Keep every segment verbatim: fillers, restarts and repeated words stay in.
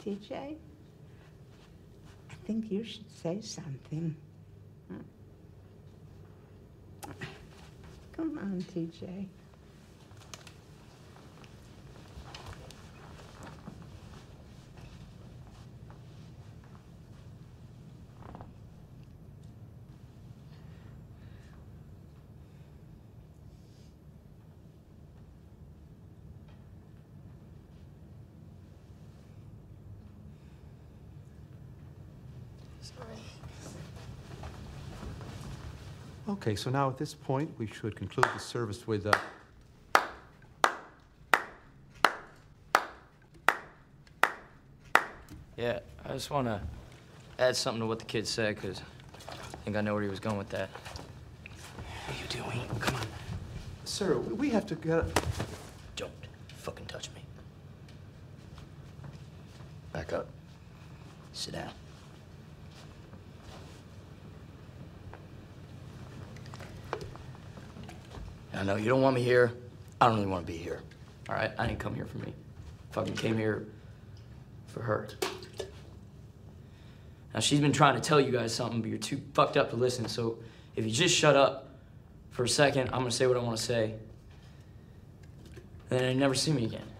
T J, I think you should say something. Huh? Come on, T J. Okay, so now at this point, we should conclude the service with uh, Yeah, I just want to add something to what the kid said, because I think I know where he was going with that. What are you doing? Come on. Sir, we have to get... Don't fucking touch me. Back up. Sit down. I know you don't want me here. I don't really want to be here. All right? I didn't come here for me. Fucking came here for her. Now, she's been trying to tell you guys something, but you're too fucked up to listen. So if you just shut up for a second, I'm going to say what I want to say. And then you never see me again.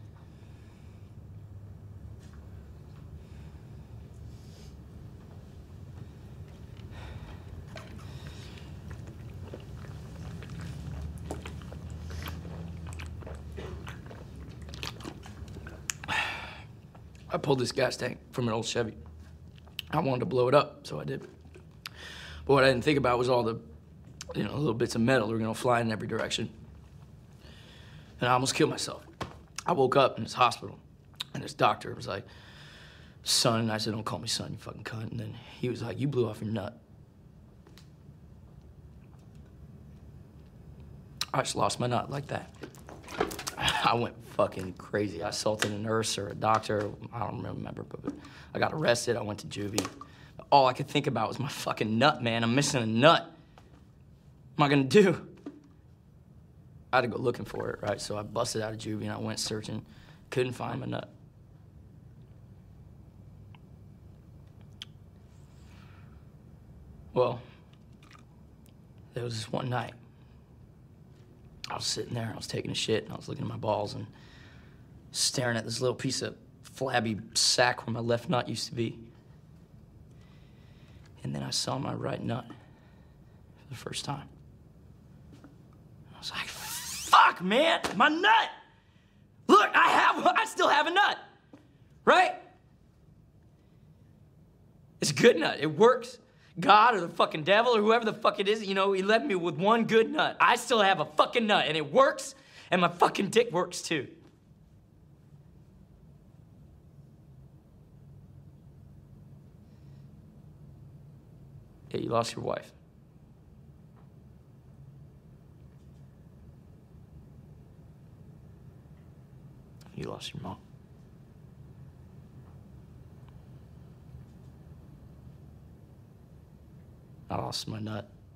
I pulled this gas tank from an old Chevy. I wanted to blow it up, so I did. But what I didn't think about was all the, you know, little bits of metal that were gonna fly in every direction. And I almost killed myself. I woke up in this hospital, and this doctor was like, son, and I said, don't call me son, you fucking cunt. And then he was like, you blew off your nut. I just lost my nut like that. I went fucking crazy. I assaulted a nurse or a doctor. I don't remember, but I got arrested. I went to juvie. All I could think about was my fucking nut, man. I'm missing a nut. What am I gonna do? I had to go looking for it, right? So I busted out of juvie and I went searching. Couldn't find my nut. Well, there was this one night. I was sitting there, I was taking a shit, and I was looking at my balls and staring at this little piece of flabby sack where my left nut used to be. And then I saw my right nut for the first time. I was like, fuck, man, my nut! Look, I have, I still have a nut, right? It's a good nut, it works. God or the fucking devil or whoever the fuck it is, you know, he left me with one good nut. I still have a fucking nut, and it works, and my fucking dick works too. Yeah, you lost your wife. You lost your mom. I lost my nut.